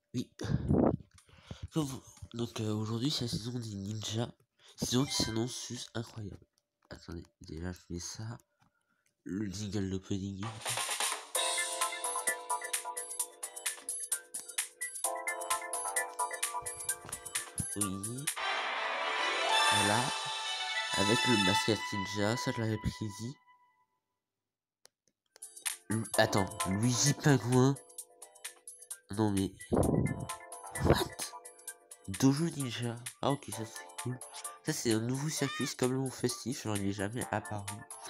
Oui. Donc aujourd'hui c'est la saison des ninjas. Saison qui s'annonce juste incroyable. Attendez, déjà je fais ça. Le jingle d'opening. Oui. Voilà. Avec le masque ninja, ça je l'avais prédit. Attends, Luigi Pingouin. Non mais... What? Dojo Ninja. Ah ok, ça c'est cool. Ça c'est un nouveau circuit, c'est comme le Mont Festif, genre il est jamais apparu.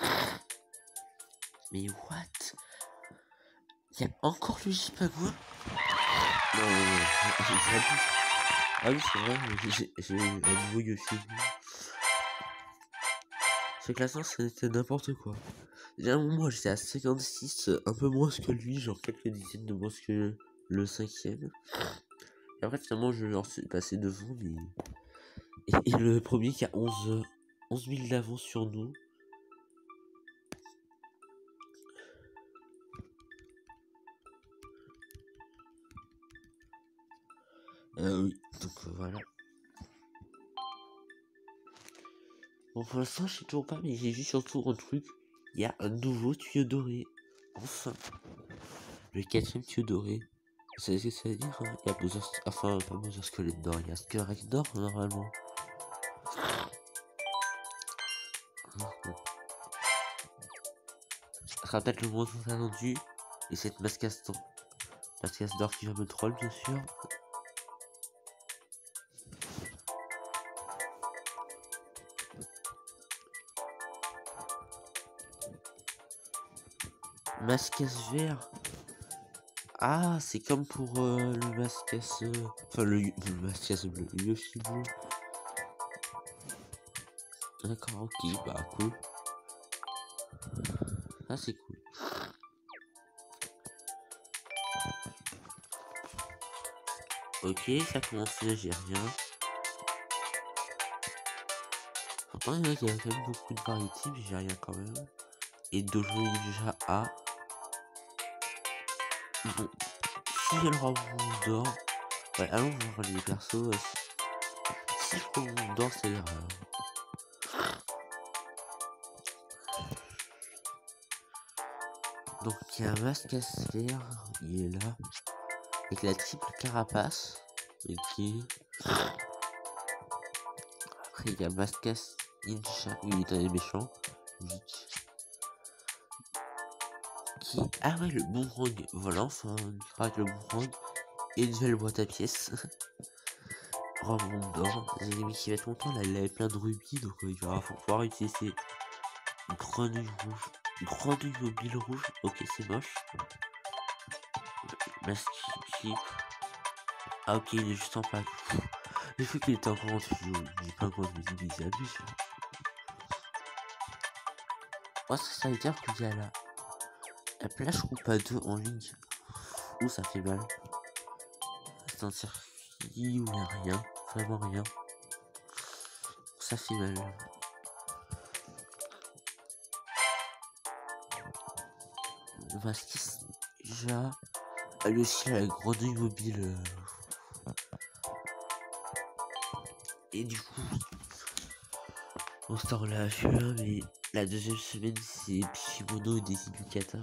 Mais what? Il y a encore Luigi Pingouin? Non, j'abuse. Ah oui c'est vrai, j'ai un nouveau Yoshi. Ce classement c'était n'importe quoi. Déjà moi j'étais à 56, un peu moins que lui, genre quelques dizaines de moins que le 5ème. Et après finalement je leur suis passé devant, mais... Et le premier qui a 11 000 d'avance sur nous. Oui, donc voilà. Bon, pour l'instant, je sais toujours pas, mais j'ai vu surtout un truc. Il y a un nouveau tuyau doré. Enfin. Le 4ème tuyau doré. Vous savez ce que ça veut dire, hein? Il y a Bowser... Enfin, pas Bowser Squelette d'or, il y a Squelette d'or, normalement. Ça sera peut-être le moment attendu. Et cette mascasse d'or qui va me troll, bien sûr. Mascasse vert. Ah, c'est comme pour le mascasse... Enfin, le mascasse bleu, le Yoshi bleu. D'accord, ok, bah cool. Ah, c'est cool. Ok, ça commence là, j'ai rien. Pourtant, il y a quand même beaucoup de variétés, mais j'ai rien quand même. Et Dojo Ninja A. Bon, si j'ai le roi d'or. Ouais, allons voir les persos. Si le roi d'or, c'est l'erreur. Donc, il y a un masque à sphère, il est là. Avec la triple carapace. Ok. Après, il y a Mascas Ninja. Oui, il est dans les méchants. Vite. Ah ouais, le boomerang. Voilà, enfin, on ira avec le boomerang. Et une nouvelle boîte à pièces. Roi d'or. Des ennemis qui va être longtemps. Là, il avait plein de rubis. Donc, il va pouvoir utiliser grenouille rouge. Grenouille mobile rouge. Ok, c'est moche. Masque qui... Ah, ok, il est juste en pack. J'ai cru qu'il était encore en dessous. J'ai pas encore de me ils abusent. Oh, ça veut dire qu'il y a la plage coupe à 2 en ligne. Ouh, ça fait mal. C'est un circuit où il n'y a rien. Vraiment rien. Ça fait mal. Vasquez, déjà. Lui aussi, la grenouille mobile. Et du coup, on sort la H1, mais la deuxième semaine, c'est Pishimono et Desinukata.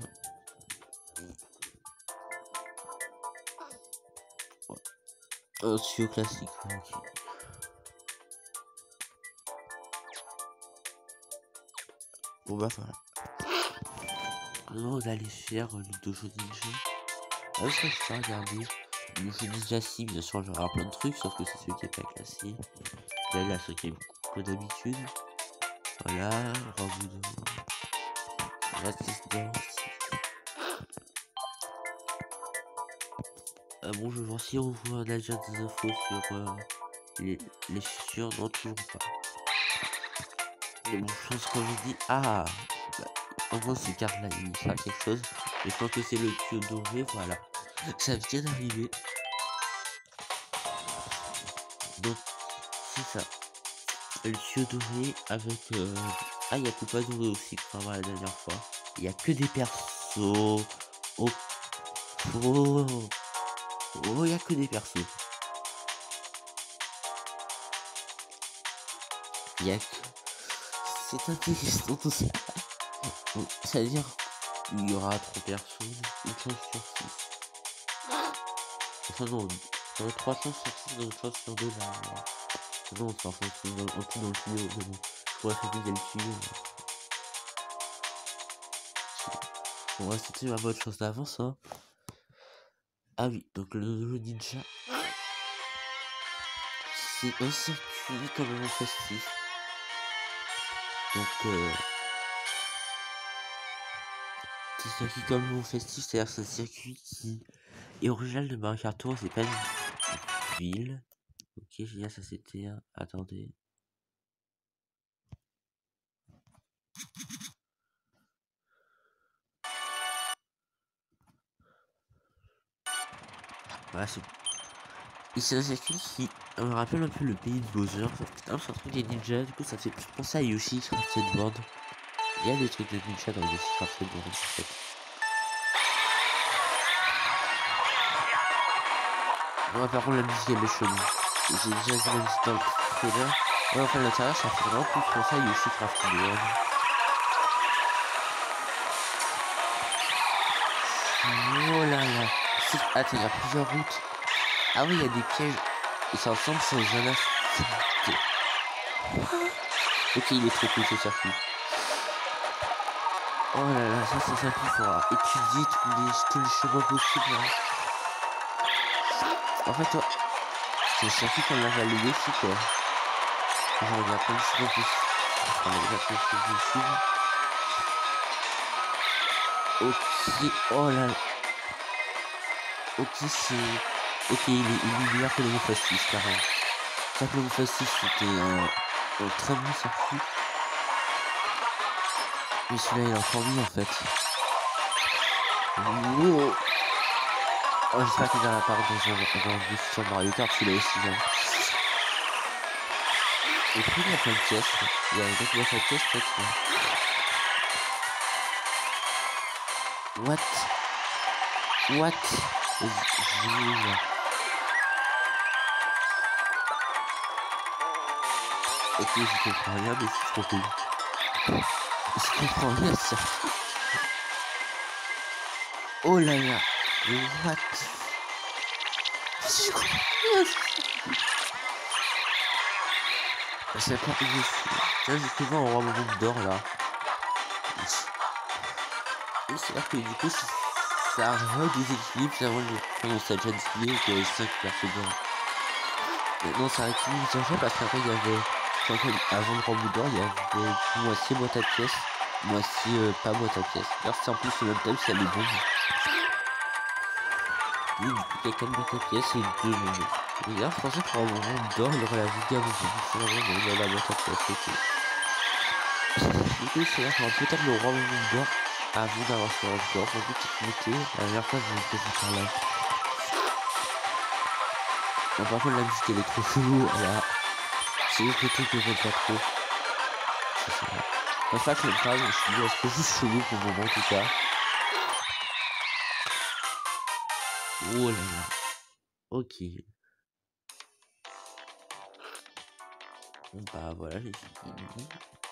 Ouais. Un tuyau classique, ok. Bon bah voilà. Maintenant, on allait faire le dojo ninja. Ah oui, ça, je peux regarder. Le jeu ninja si, bien sûr, j'aurai plein de trucs, sauf que c'est celui qui est pas classé. Là, la 5ème comme d'habitude. Voilà, Rambo de... Bon, je vais voir si on voit déjà des infos sur les futurs. Non, toujours pas. Mais bon, je pense qu'on je dis... Ah bah, au moins, ces cartes-là, il fera quelque chose. Mais je pense que c'est le tuyau doré, voilà. Ça vient d'arriver. Donc, c'est ça. Le tuyau doré avec... Ah, il y a Coupa doré aussi, contrairement à la dernière fois. Il y a que des persos... Oh. Oh. Oh, il y a que des persos. Il y a que... C'est intéressant tout ça. C'est-à-dire il y aura 3 personnes, une chance sur 6. Enfin non, 3 chances sur 6, donc une chance sur 2 là. Non, enfin c'est un truc dans le tuyau, mais bon. Je pourrais faire qu'il y a le tuyau. Bon, ouais, c'était ma bonne chance d'avance, hein. Ah oui, donc le ninja, c'est un circuit quand même festif. Donc, c'est un circuit comme mon festif, c'est-à-dire c'est un circuit qui est original de Mario Kart Tour, c'est pas une ville. Ok, génial, ça c'était... Attendez. Voilà, c'est un circuit qui me rappelle un peu le pays de Bowser. C'est un truc des ninjas, du coup ça fait plus penser à Yoshi Crafted World. Il y a des trucs de ninja dans Yoshi Crafted World en fait. Ouais, par contre la musique elle est chelou. J'ai déjà vu la musique dans le trailer. Ouais, enfin l'intérieur ça fait vraiment plus penser à Yoshi Crafted World. Oh là là. Attends, il y a plusieurs routes. Ah oui, il y a des pièges. Ils s'ensemble sans un affecté. Ok, il est trop cool ce circuit. Oh là là, ça c'est un circuit, il faudra étudier tous les chemins possibles. Hein. En fait, c'est le circuit qu'on a validé ici quoi. Genre, il y a plein de chemins possibles. Enfin, il y a plein de choses possibles. Ok, oh là là. Ok, c'est... Ok, il est meilleur que le mot facile, carrément. Ça que le mot facile, c'était un très bon circuit. Mais celui-là, il est encore mieux en fait. Wow. Oh, j'espère qu'il y a apparaître dans un futur Mario Kart, celui-là aussi. Hein. Et puis, il y a plein de pièces. Il y a une autre boîte à pièces, peut-être. What? Génial. Ok, je comprends rien, mais c'est trop cool. Je comprends rien, ça. Oh là là. Mais what? Je comprends rien. C'est pas possible. Tiens, j'ai trouvé un roi moment d'or là. Et c'est-à-dire que du coup, ça redéséquilibre, ça on s'est déjà dit qu'il y avait 5 personnes. Non, ça rééquilibre bien fait parce qu'après il y avait, avant le roi d'or, il y avait moitié boîte à pièces, moitié pas boîte à pièces. D'ailleurs, c'est en plus le même thème, c'est les bombes. Oui, du coup, il y a 4 boîtes à pièces et 2 bombes. Et d'ailleurs, je pensais que pour un moment d'or, il aurait la vidéo à finalement, mais il y a la boîte à pièces, ok. Du coup, c'est là qu'on va peut-être le roi d'or avant d'avoir ce roi d'or. Pour petite montée, la dernière fois, je vous ai fait par là. Bon, par contre, la musique elle est trop chelou, c'est juste le truc que j'aime pas trop. C'est ça. En fait, je me parle, je me suis dit, c'est juste chelou pour le moment en tout cas. Oh là là. Ok. Bon, bah voilà, j'ai fini.